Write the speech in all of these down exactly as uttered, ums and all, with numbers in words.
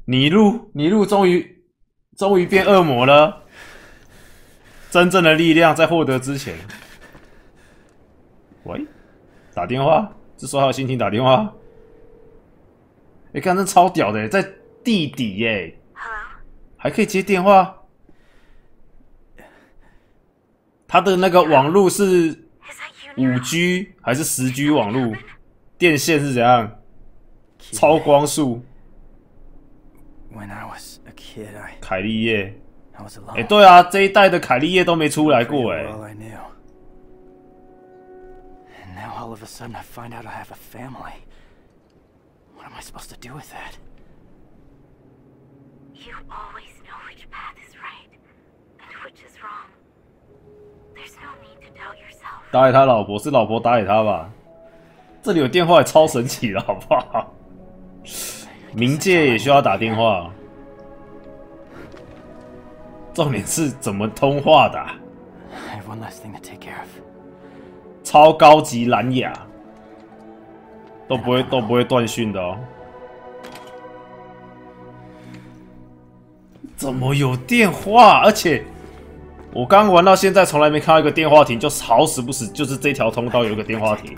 尼禄，尼禄终于终于变恶魔了。真正的力量在获得之前。喂，打电话，这时候还有心情打电话。哎、欸，看这超屌的，在地底耶，还可以接电话。他的那个网路是五 G 还是十 G 网路？电线是怎样？超光速。凯利叶，哎、欸，对啊，这一代的凯利叶都没出来过哎。 All of a sudden, I find out I have a family. What am I supposed to do with that? You always know which path is right and which is wrong. There's no need to doubt yourself. 打给他老婆，是老婆打给他吧？这里有电话也超神奇的，好不好？冥界也需要打电话，重点是怎么通话的、啊？ I have one last thing to take care of. 超高级蓝牙，都不会都不会断讯的哦。怎么有电话？而且我刚玩到现在，从来没看到一个电话亭，就好死不死就是这条通道有一个电话亭，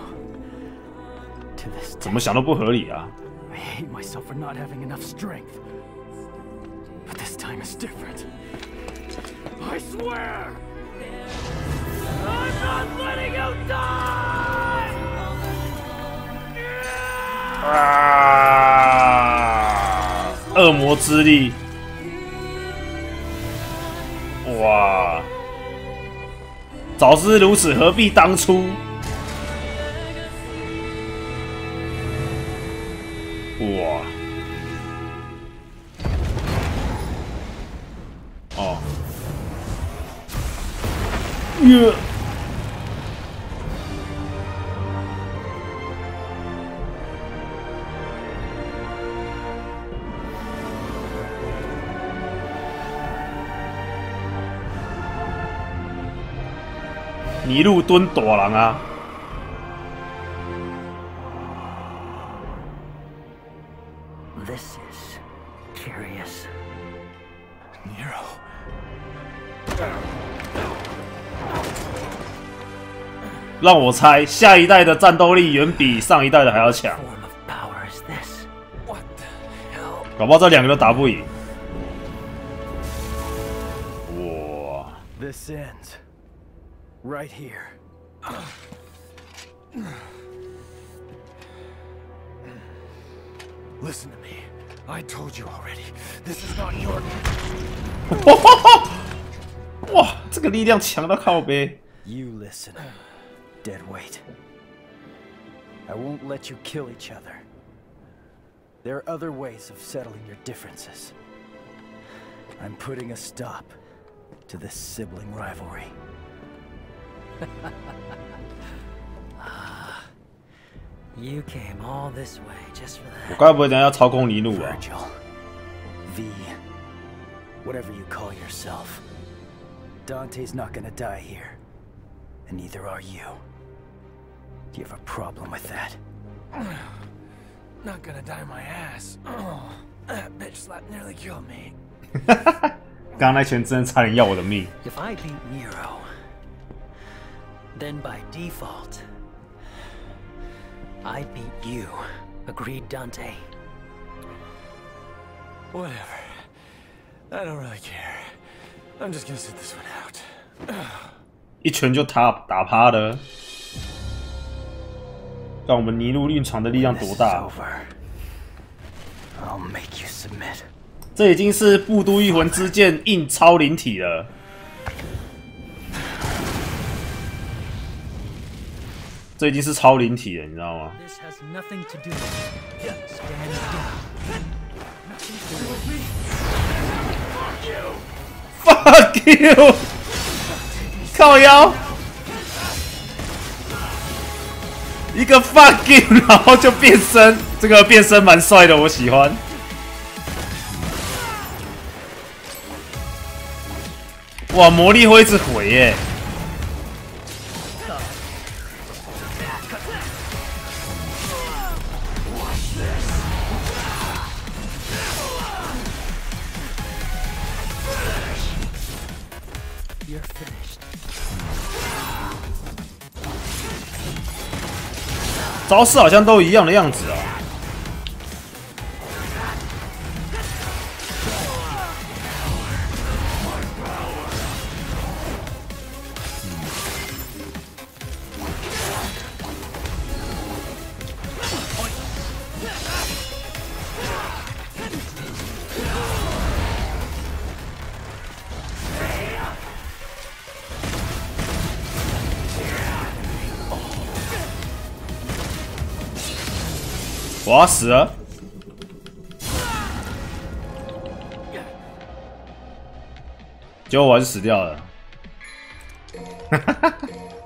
怎么想都不合理啊！ I hate myself for not having enough strength, but this time is different. I swear. I'm not letting you die! 啊！恶魔之力！哇！早知如此，何必当初？哇！哦。耶！ 尼禄蹲大人啊！ This is curious. Nero. 让我猜，下一代的战斗力远比上一代的还要强。搞不好这两个都打不赢。哇！ This ends right here. Listen to me. I told you already. This is not your. 哇，这个力量强到靠背。 You listen, deadweight. I won't let you kill each other. There are other ways of settling your differences. I'm putting a stop to this sibling rivalry. Ah, you came all this way just for that. 我该不会等下要操控尼禄啊 Virgil, V, whatever you call yourself. Dante's not gonna die here, and neither are you. Do you have a problem with that? Not gonna die my ass. Oh, that bitch slap nearly killed me. 刚刚那拳真的差点要我的命。 If I beat Nero, then by default, I beat you. Agreed, Dante? Whatever. I don't really care. I'm just gonna sit this one out. 一拳就打打趴了。让我们尼禄蕴藏的力量多大？ I'll make you submit. 这已经是不都一魂之剑硬超灵体了。这已经是超灵体了，你知道吗 This has nothing to do with it. Stand down. ？Fuck you！ 靠腰，一个 fuck you， 然后就变身，这个变身蛮帅的，我喜欢。哇，魔力会一直回耶！ 招式好像都一样的样子啊。我要死了！结果我还是死掉了。哈哈哈！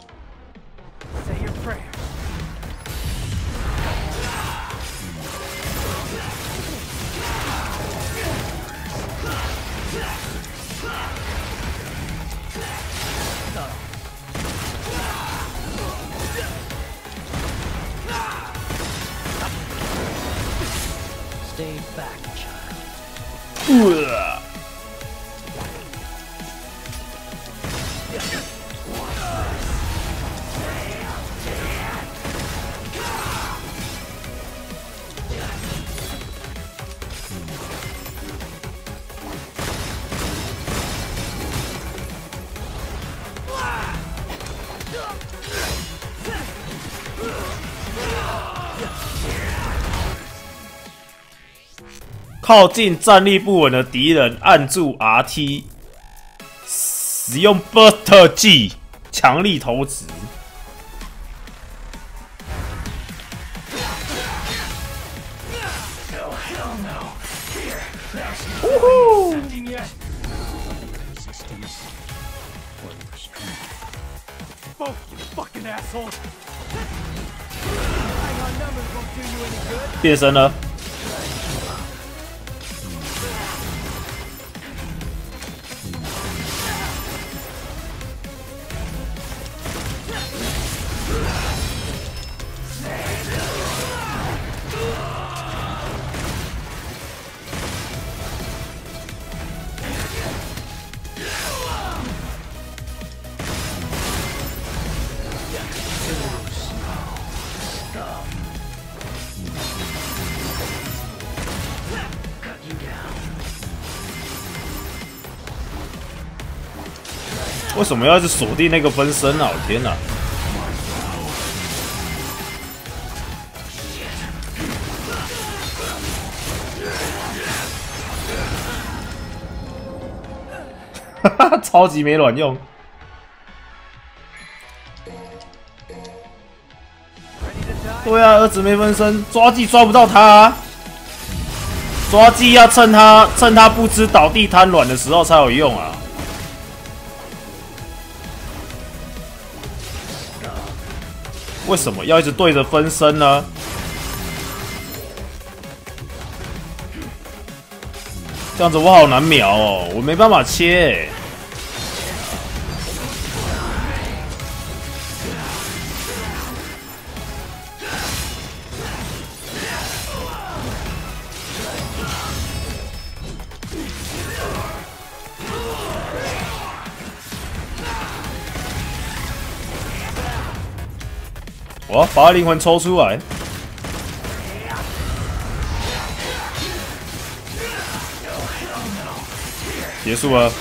Stay back, child. 呃 靠近站立不稳的敌人，按住 R T， 使用 Burst 技，强力投掷。呜呼！ 变身了。 为什么要一直锁定那个分身啊？我天哪！哈哈，超级没卵用。对啊，儿子没分身，抓技抓不到他啊！抓技要趁他趁他不知倒地瘫软的时候才有用啊！ 为什么要一直对着分身呢？这样子我好难秒哦，我没办法切、欸。我要把他灵魂抽出来。结束了。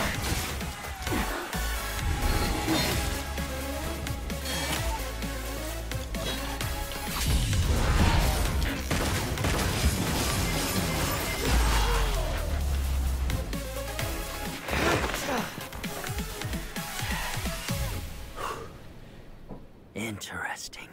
Interesting.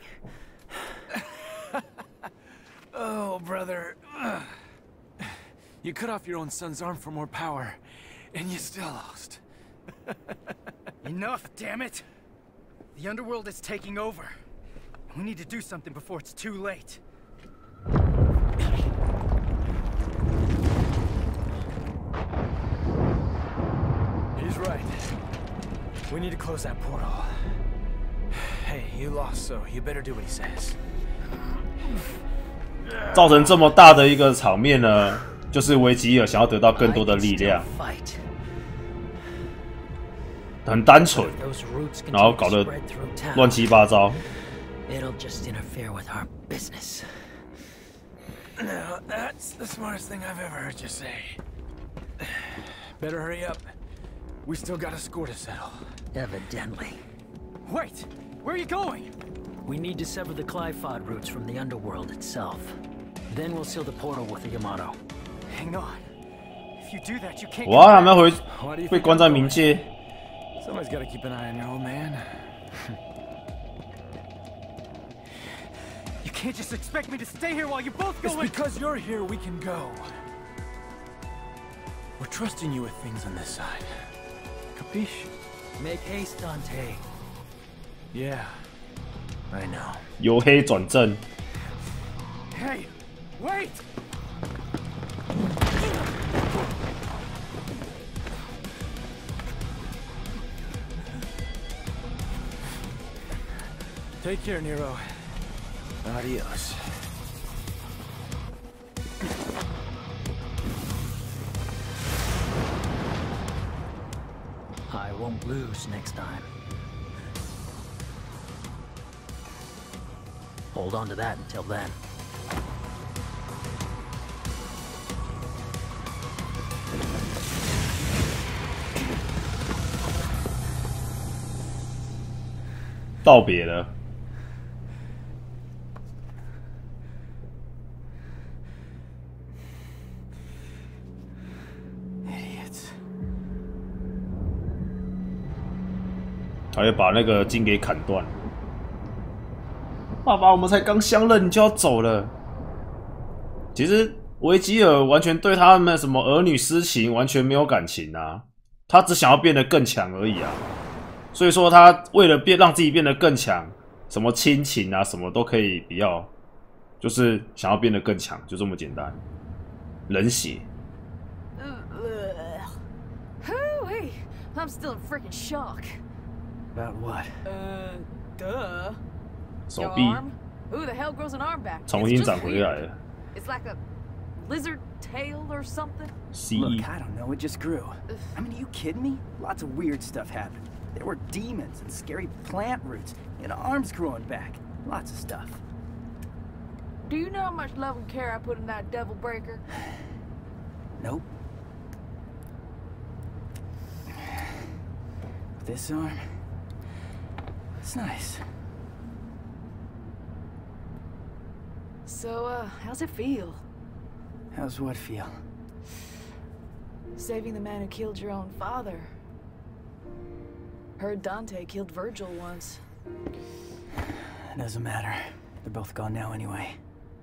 Oh, brother. You cut off your own son's arm for more power, and you still lost. Enough, damn it! The underworld is taking over. We need to do something before it's too late. He's right. We need to close that portal. Hey, you lost, so you better do what he says. 造成这么大的一个场面呢，就是维吉尔想要得到更多的力量。 很单纯， Those roots 然后 continue 搞 to 得 spread through town. 乱七八糟。 It'll just interfere with our business. Now, that's the smartest thing I've ever heard you say. Better hurry up. We still got a score to settle. Evidently. Wait! Where are you going? We need to sever the Clifod roots from the underworld itself. Then we'll seal the portal with the Yamato. Hang on. If you do that, you can't. 哇，他们要回 Why do you 被 think 关 I'm 在 going? 冥界。 Somebody's got to keep an eye on your old man. You can't just expect me to stay here while you both go. It's because you're here we can go. We're trusting you with things on this side. Capiche? Make haste, Dante. Yeah. I know. 由黑转正， Hey, wait! Take care, Nero. Adios. I won't lose next time. Hold on to that until then. 道别了。 Idiots. 他就把那个筋给砍断。爸爸，我们才刚相认，你就要走了。其实维吉尔完全对他们什么儿女私情完全没有感情啊，他只想要变得更强而已啊。所以说他为了变让自己变得更强，什么亲情啊什么都可以不要，就是想要变得更强，就这么简单。冷血。 Hoo-wee! I'm still in freaking shock. About what? Uh, duh. 手 Your 臂 arm? Who the hell grows an arm back? 重 It's 新 just 长回 weird. 来了。 It's like a lizard tail or something. C Look, E I don't know. It just grew. I mean, are you kidding me? Lots of weird stuff happened. There were demons and scary plant roots and arms growing back. Lots of stuff. Do you know how much love and care I put in that devil breaker? Nope. This arm. It's nice. So, uh, how's it feel? How's what feel? Saving the man who killed your own father. Heard Dante killed Virgil once. It doesn't matter. They're both gone now anyway.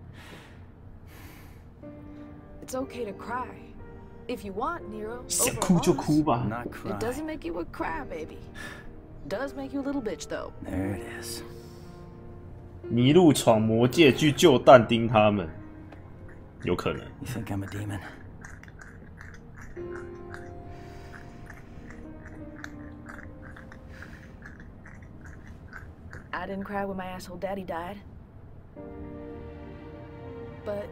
It's okay to cry. If you want, Nero. 想 over 哭就 us. 哭吧 I'm。not crying. It doesn't make you a crybaby. Does make you a little bitch, though. There it is. 迷路闯魔界去救但丁他们，有可能。 You think I'm a demon? I didn't cry when my asshole daddy died. But...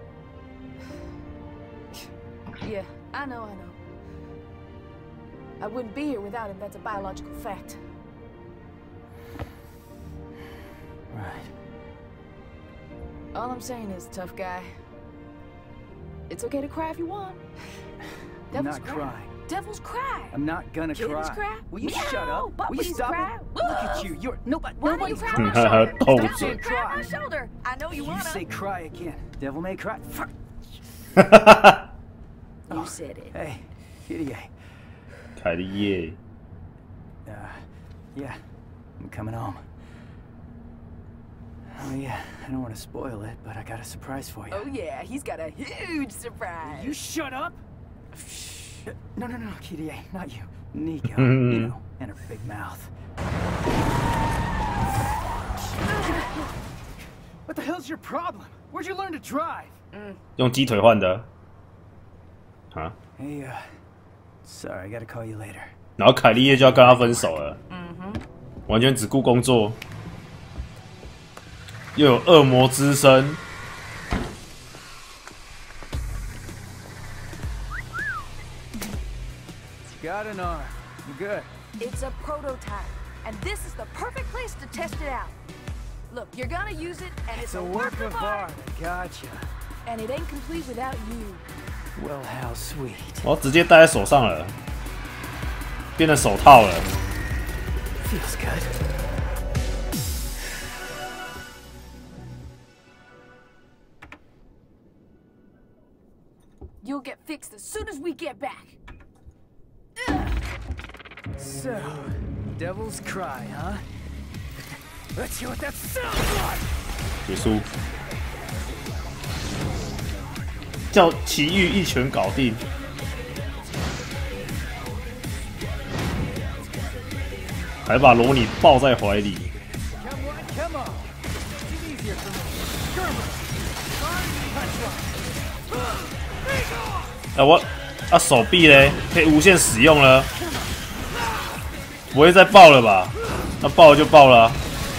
yeah, I know, I know. I wouldn't be here without him, that's a biological fact. Right. All I'm saying is, tough guy, it's okay to cry if you want. I'm Devils not cry. crying. Devils cry. I'm not gonna Kittens cry. cry? Will you Meow. shut up? Will you Puppies stop cry. it? Look at you. You're nobody. Why do you Nobody's cry on crying. my shoulder? Oh, Stop sir. it, cry on my shoulder. I know you You wanna. say cry again. Devil may cry. Fuck. You said it. Hey, Kitty. 凯莉耶， Uh, yeah, I'm coming home. Oh yeah, I don't want to spoil it, but I got a surprise for you. Oh yeah, he's got a huge surprise. You shut up! Uh, No, no, no, Kitty, not you. Nico, you know, and her big mouth. What the hell's your problem? Where'd you learn to drive? 用鸡腿换的。啊， Hey, uh, sorry, I gotta call you later. 然后凯莉叶就要跟他分手了，完全只顾工作，又有恶魔之身， Got an arm. You good? It's a prototype, and this is the perfect place to test it out. Look, you're gonna use it, and it's, It's a work of art. Gotcha. and it ain't complete without you. Well, how sweet. 我直接戴在手上了，变成手套了。 Feels good. You'll get fixed as soon as we get back. So, Devil's Cry, huh? Let's hear what that sounds like. 结束，叫奇遇一拳搞定。还把罗尼抱在怀里。 Come on, come on. It's easier for me. Gerber. Punch one. 啊我啊手臂嘞，可以无限使用了，不会再爆了吧？那爆了就爆了、啊。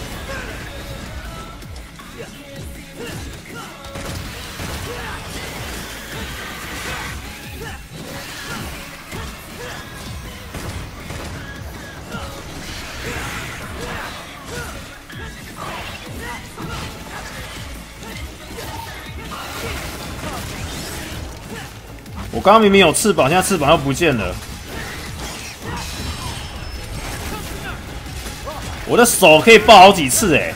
我刚刚明明有翅膀，现在翅膀又不见了。我的手可以爆好几次哎、欸，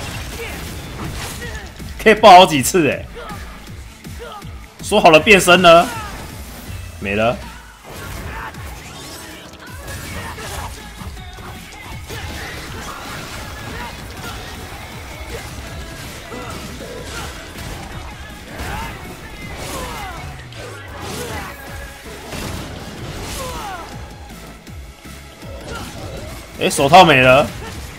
可以爆好几次哎、欸。说好了变身呢？没了。哎、欸，手套没了，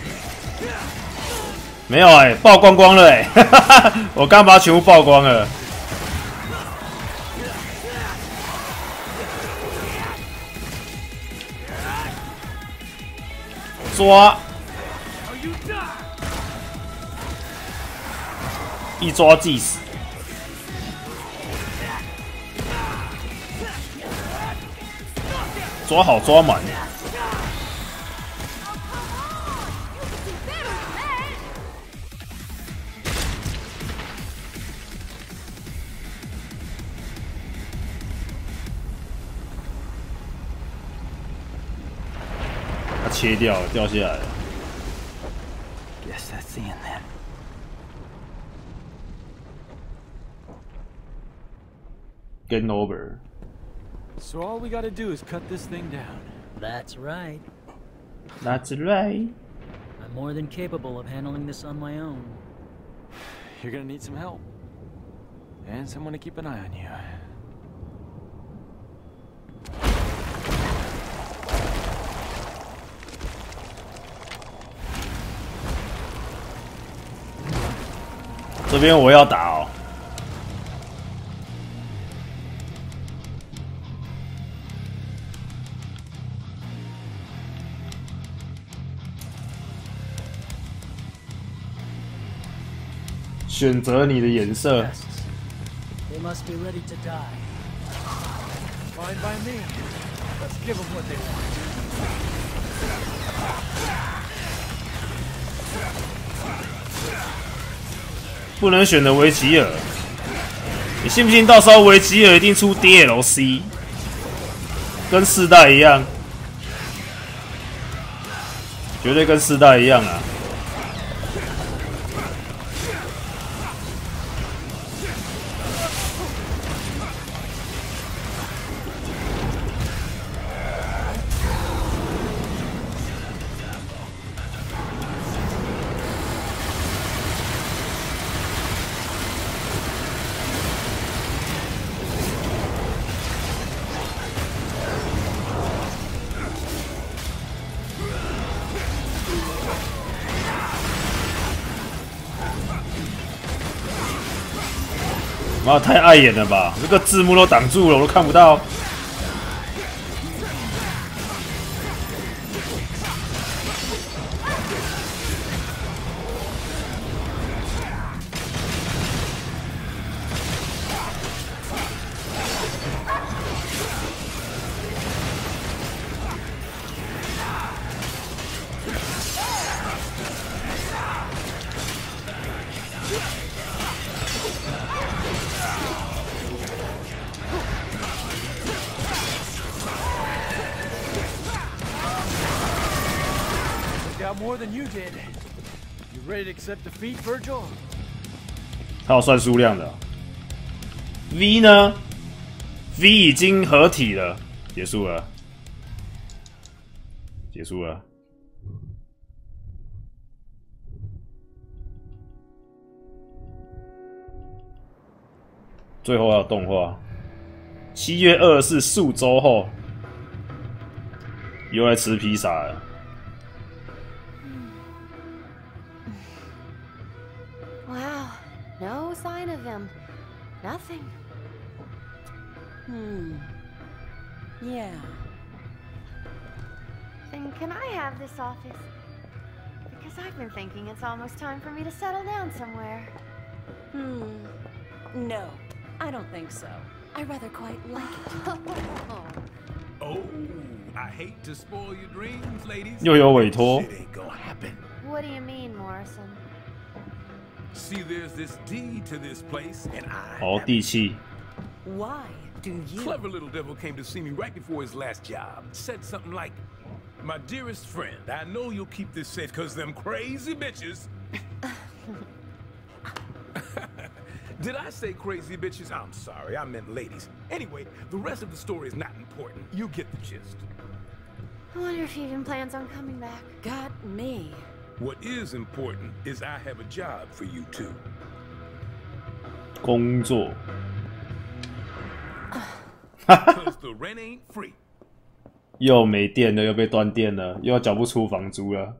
没有哎、欸，爆光光了哎、欸，我刚把它全部爆光了。抓，一抓即死。抓好抓满。 切掉了，掉下来了。 Guess that's the end then. Game over. So all we gotta do is cut this thing down. That's right. That's right. I'm more than capable of handling this on my own. You're gonna need some help. And someone to keep an eye on you. 这边我要打哦。选择你的颜色。 They must be ready to die. Fine by me. Let's give them what they want. 不能选的维吉尔，你信不信到时候维吉尔一定出 D L C， 跟四代一样，绝对跟四代一样啊！妈，太碍眼了吧！这个字幕都挡住了，我都看不到。 lot more than you did. You ready to accept defeat, Virgil? 还有算数量的、啊。V 呢 ？V 已经合体了，结束了，结束了。最后还有动画，七月二十四数周后，又来吃披萨了。 Wow, no sign of him. Nothing. Hmm. Yeah. Then can I have this office? Because I've been thinking it's almost time for me to settle down somewhere. Hmm. No, I don't think so. I rather quite like it. Oh, I hate to spoil your dreams, ladies. 又有委托。 Shit ain't gonna happen. What do you mean, Morrison? See, there's this deed to this place, and I. 哦，地契。 Why do you? Clever little devil came to see me right before his last job. Said something like, "My dearest friend, I know you'll keep this safe, cause them crazy bitches." Did I say crazy bitches? I'm sorry, I meant ladies. Anyway, the rest of the story is not important. You get the gist. I wonder if he even plans on coming back. Got me. What is important is I have a job for you two. 工作。 Cause the rent ain't free. 又没电了，又被断电了，又要缴不出房租了。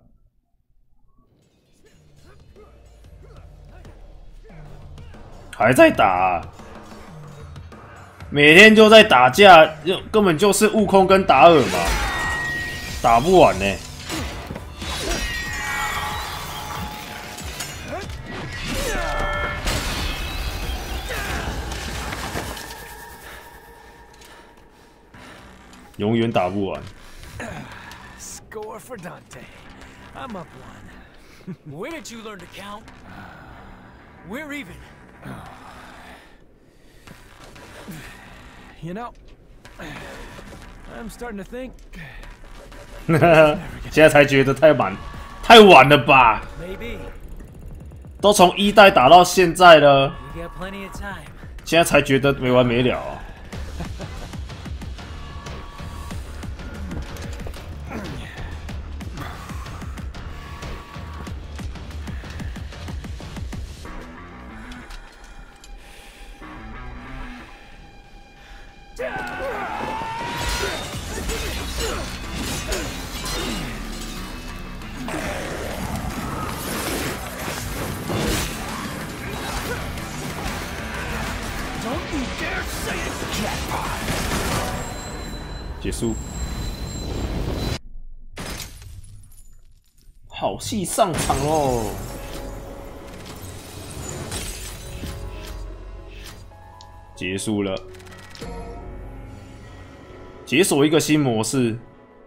还在打、啊，每天就在打架，根本就是悟空跟达尔嘛，打不完呢、欸。永远打不完。 Score for Dante. I'm up one. When did you learn to count? We're even. You know, I'm starting to think. 现在才觉得太晚，太晚了吧？ Maybe. 都从一代打到现在了， We got plenty of time. 现在才觉得没完没了、啊。结束，好戏上场喽！结束了，解锁一个新模式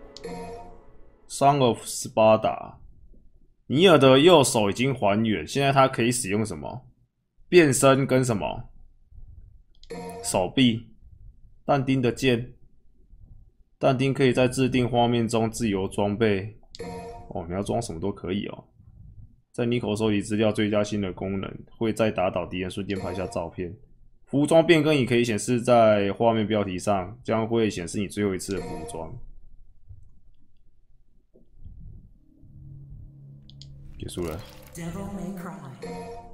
，Song of Sparta。尼尔的右手已经还原，现在他可以使用什么？变身跟什么？手臂，但丁的剑。 但丁可以在制定画面中自由装备。哦，你要装什么都可以哦。在妮可收集资料追加新的功能，会在打倒敌人瞬间拍下照片。服装变更也可以显示在画面标题上，将会显示你最后一次的服装。结束了。 Devil May Cry.